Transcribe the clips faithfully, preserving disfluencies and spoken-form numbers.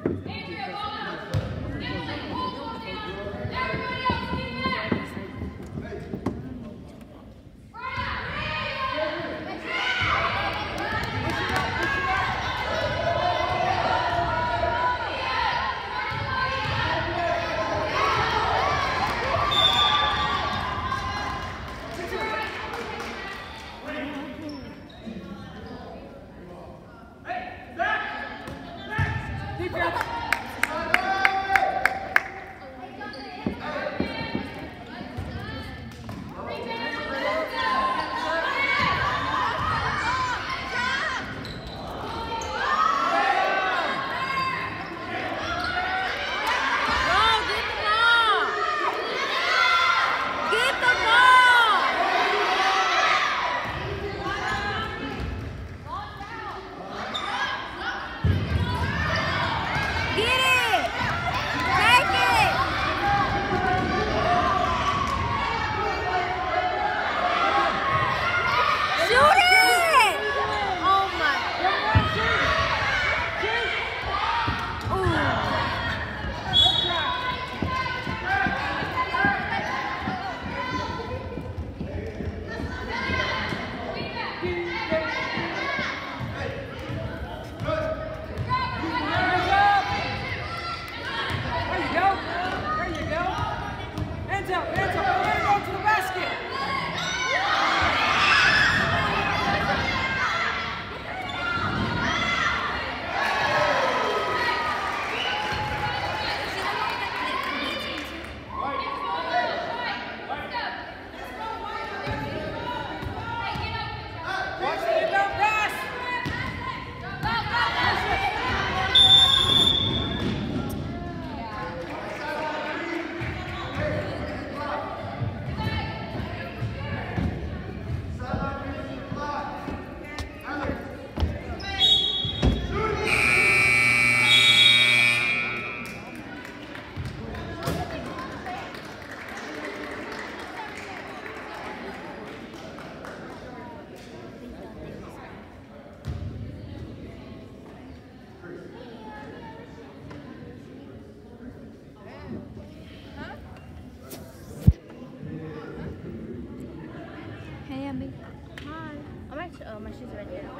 Oh, my shoes are right there.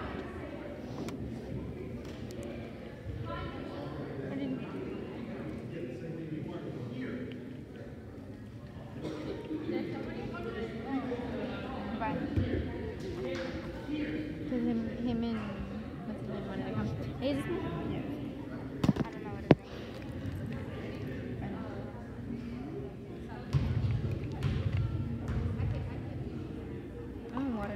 I didn't. Bye. Because him, him and what's his name wanted to come. Hey, is this me? Yeah. I don't know what his name is. I don't know. Water.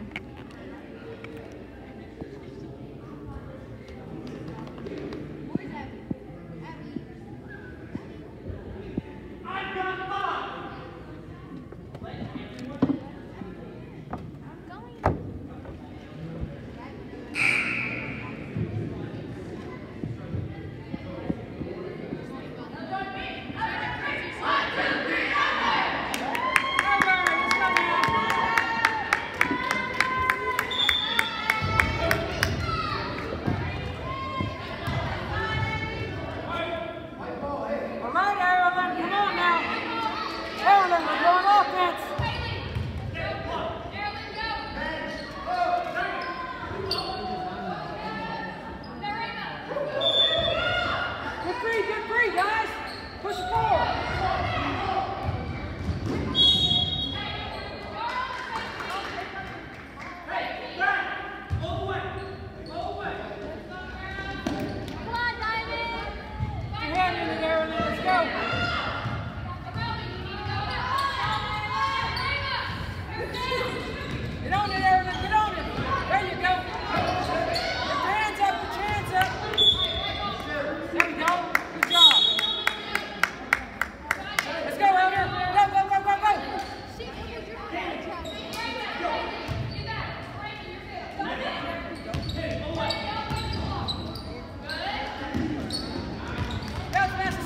That's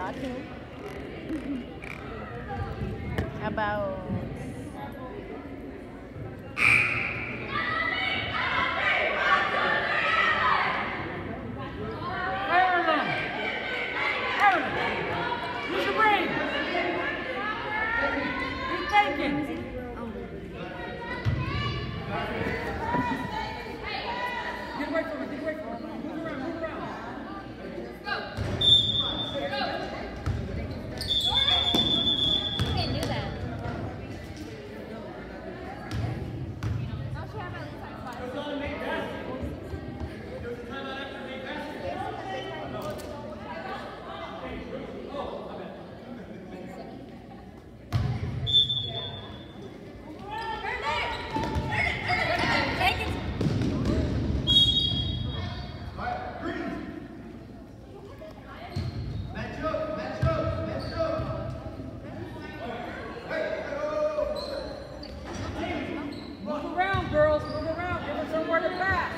talking about Use your brain. You're thinking. Get away from it. Get away from it. Move around. Move around. you can't do that. Move around, girls. Move around. Give us somewhere to pass.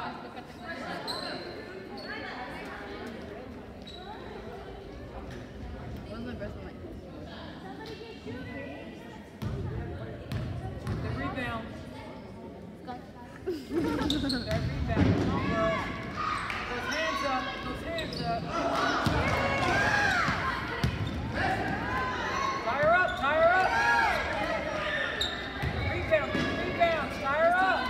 What's my best one like? The rebound. Go. That rebound. Come on, girls. Those hands up. Those hands up. Tie her up. Tie her up. Rebound. Rebound. Tie her up.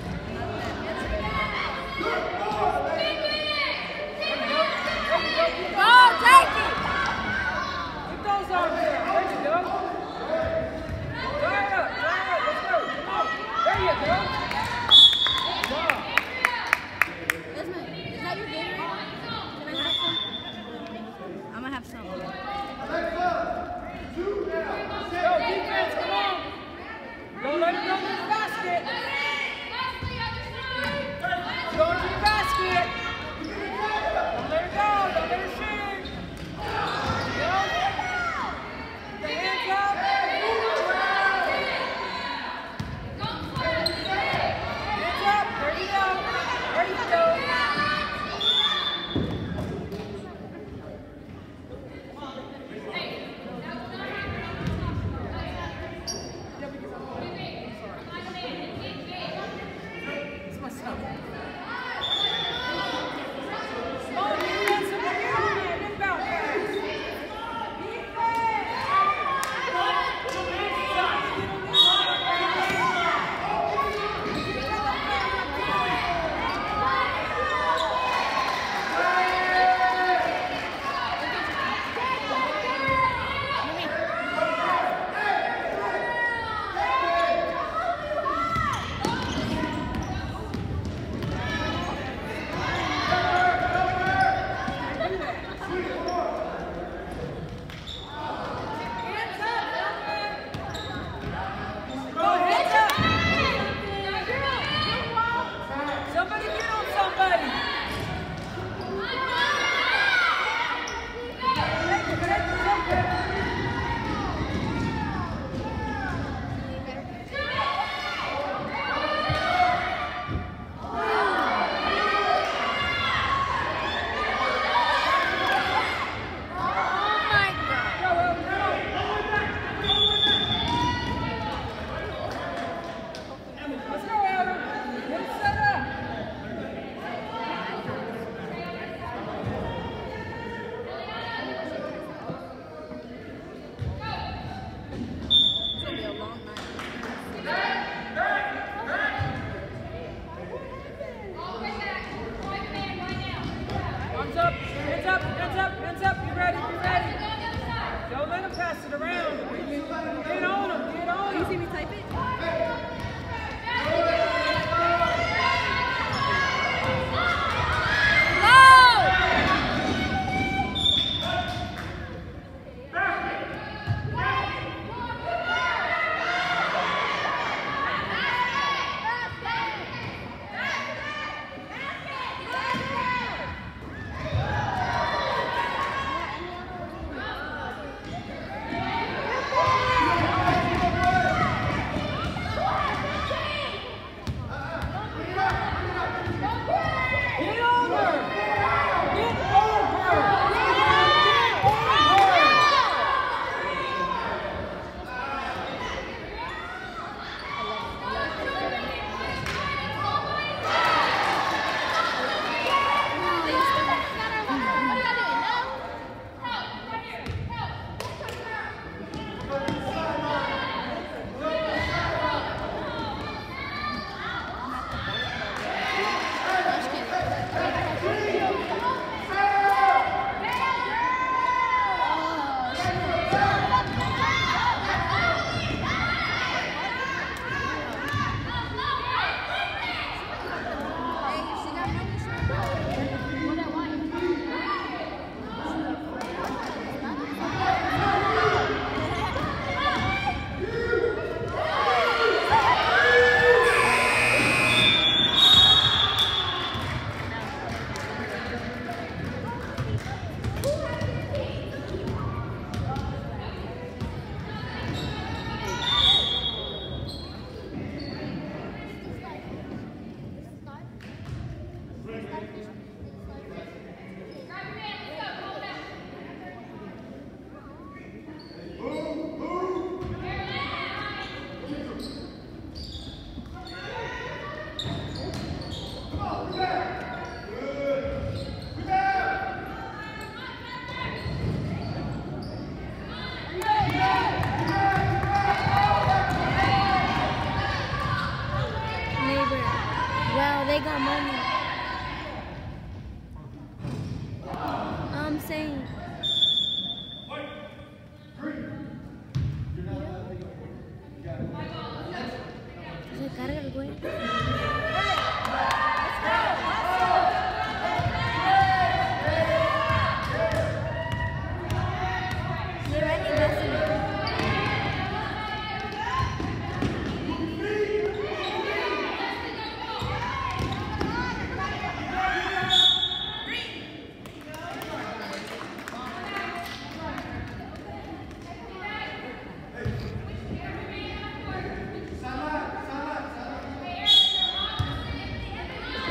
Go, take it! Keep those arms up. There you go. Tie her up. Tie her up. Let's go. Come on. There you go. Wow. Desmond, is that your Gatorade? Can I have some?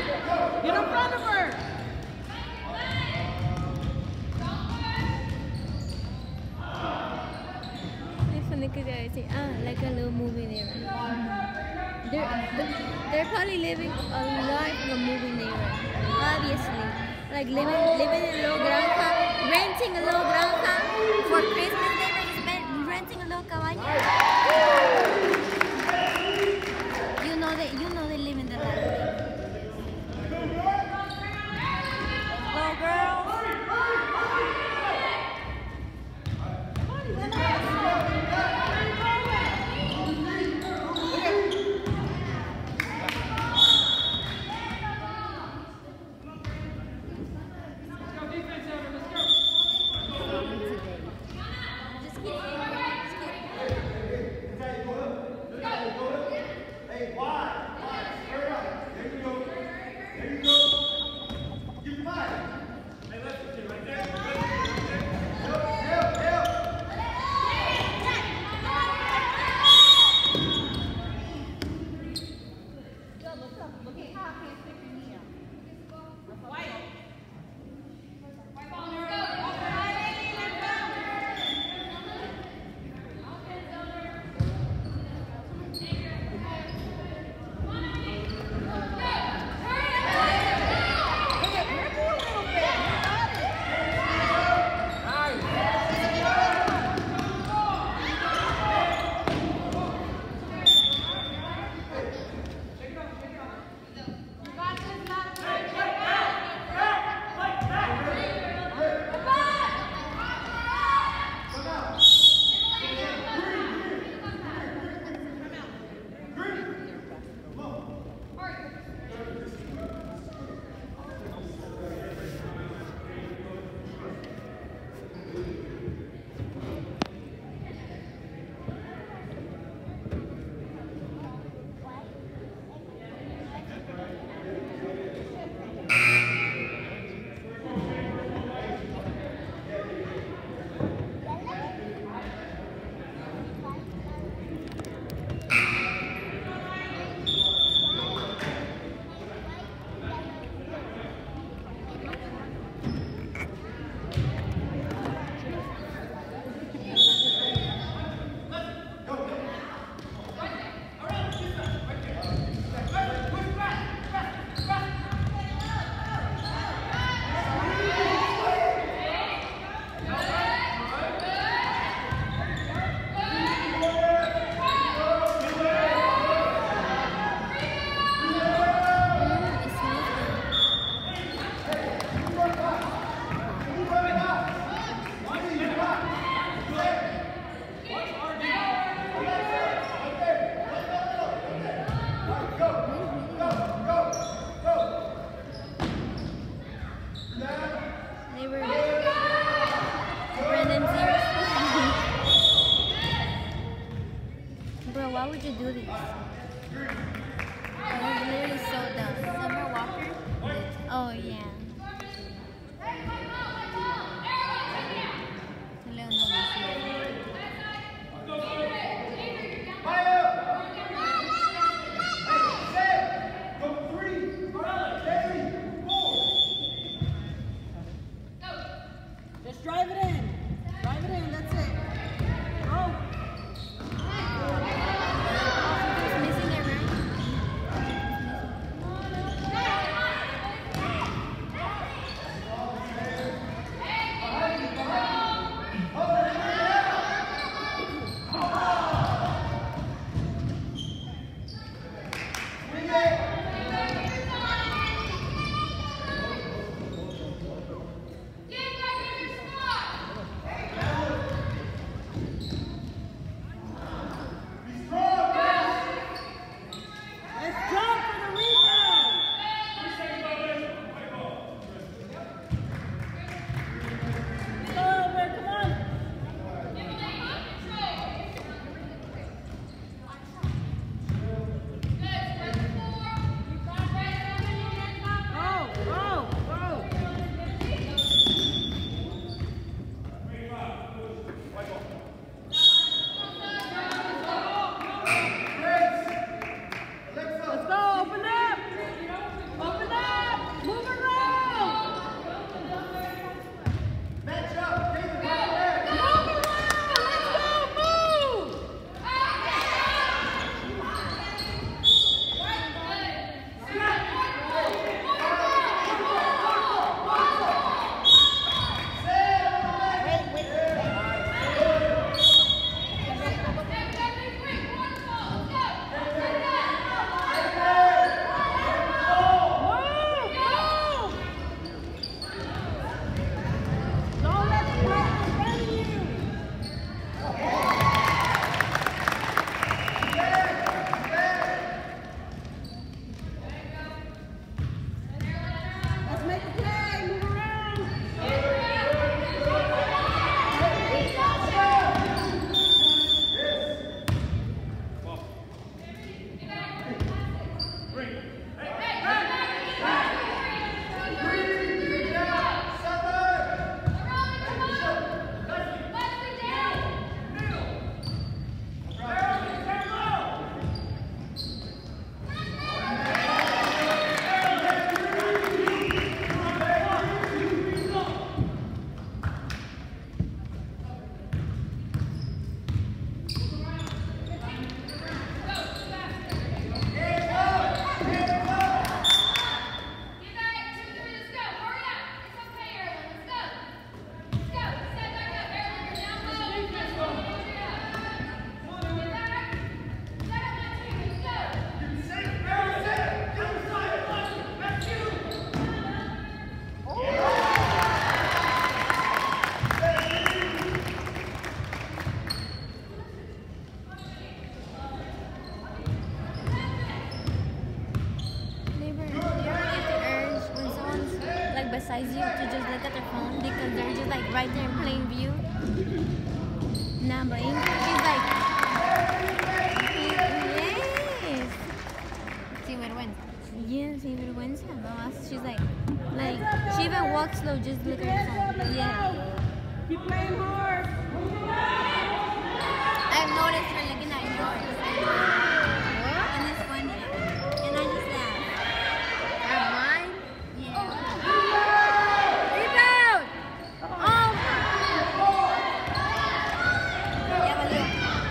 Get in front of her. It's funny because I say, ah, like a little movie there. They're, they're probably living a life of a movie there, obviously. Like living, living in a little granja, renting a little granja for Christmas. They were just been renting a little cabaña. You know they, you know they live in the life. Little girls. Just kidding. Just kidding. besides you to just look at their phone because they're just like right there in plain view. Nah, but Ingrid, she's like, yes. Sin vergüenza. Yeah, sin vergüenza. No, she's like, like, she even walks slow, just look at her phone. Yeah. Keep playing more. I've noticed her looking at yours. And it's funny. And I just laugh. At mine? Yeah. Rebound! Oh! Ya valió.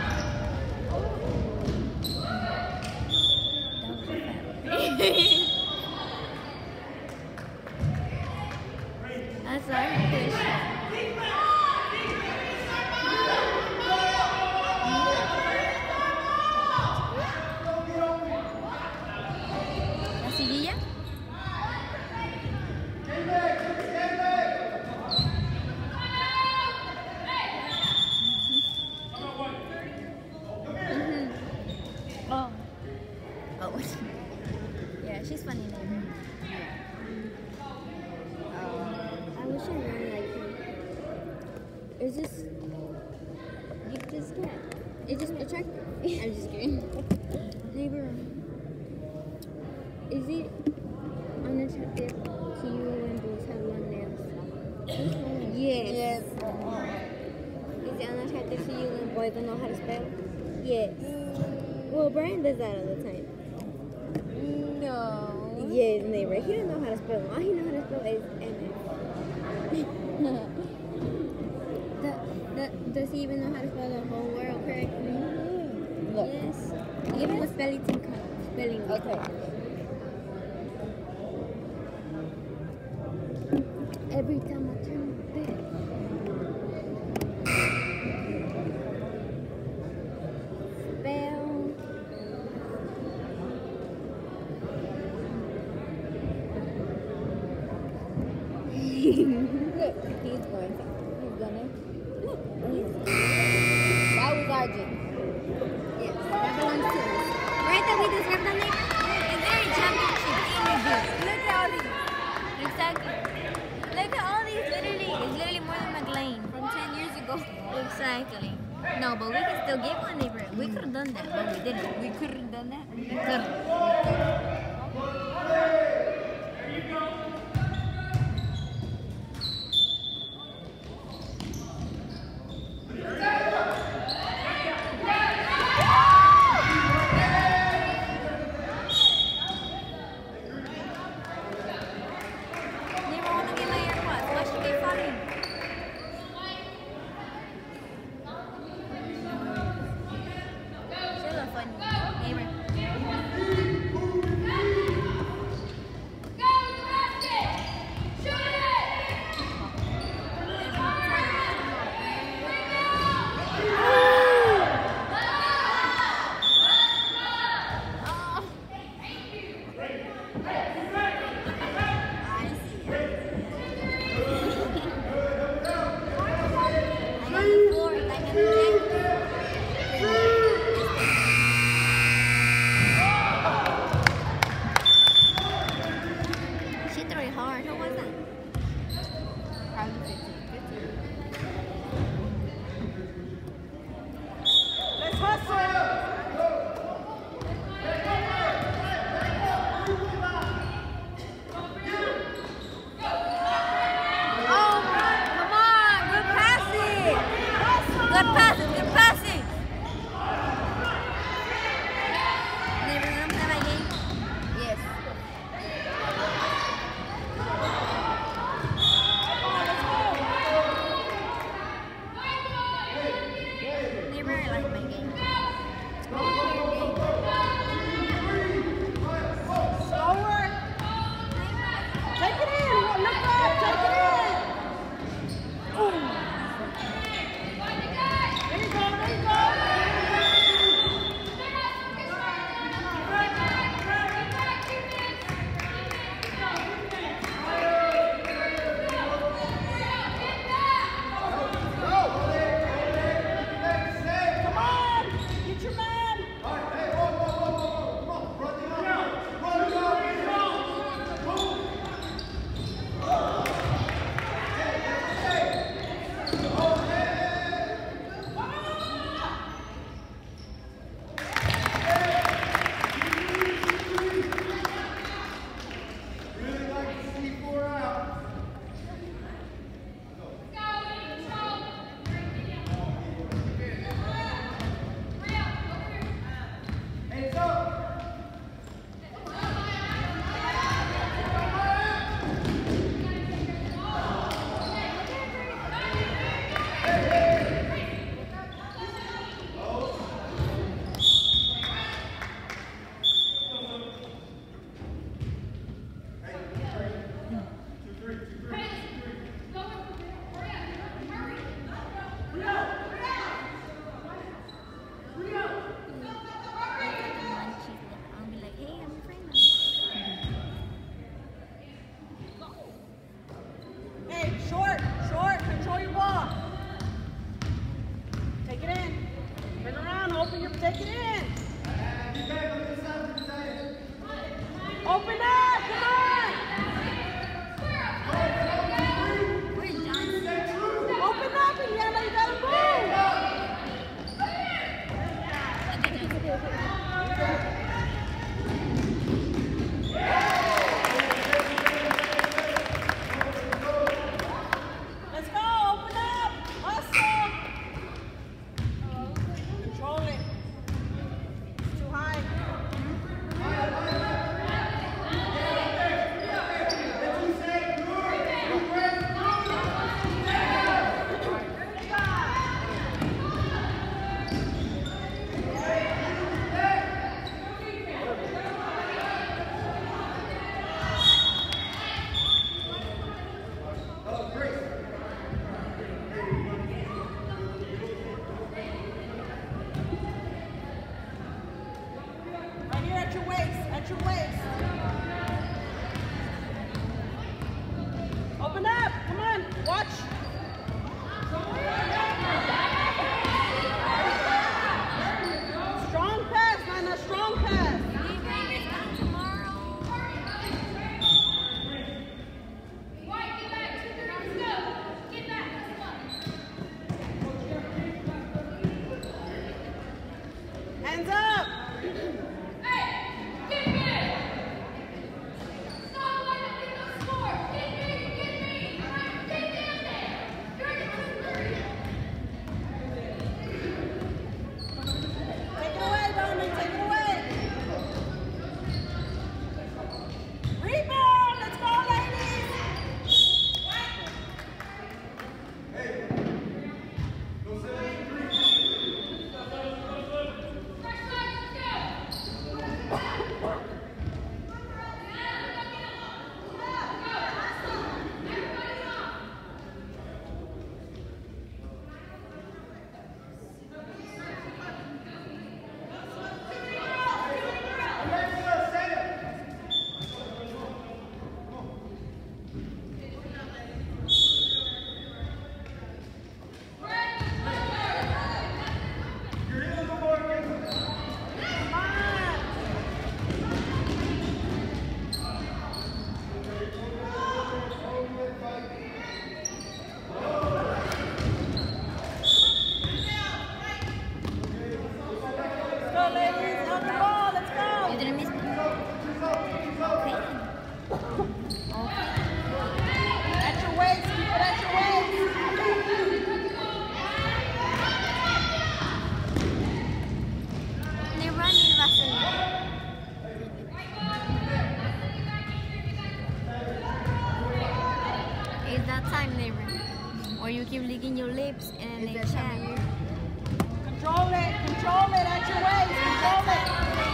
That's our fish. ¿La siguilla? Oh. Oh. Yeah, she's funny name. I wish I ran like her. It's just, you just can't. It's just attractive. I'm just kidding. Neighbor, is it unattractive to you when boys have long nails? Yes. Yes. Is it unattractive to you when boys don't know how to spell? Yes. Well, Brian does that all the time. No. Yes, neighbor. He don't know how to spell. All he knows how to spell is M F. the, the, does he even know how to spell the whole word correctly? Look. Yes. Give him a spelling bee. Spelling bee. Okay. Every time I turn back. Spell. Look, he's going to. He's gonna. Look, he's. That was Arjun. Yes, that belongs to us. Right that we deserve that neighbor? Is there a championship in the group? Look at all these. Exactly. Look at all these. Literally, it's literally more than McLean. From ten years ago. Exactly. No, but we can still give one neighbor. We could have done that, but we didn't. We could have done that. We could. Neighbor, wanna get my AirPods? Why should we falling? She's a funny neighbor. time they run. Or you keep licking your lips and then they chat. Control it. Control it at your waist. Control it.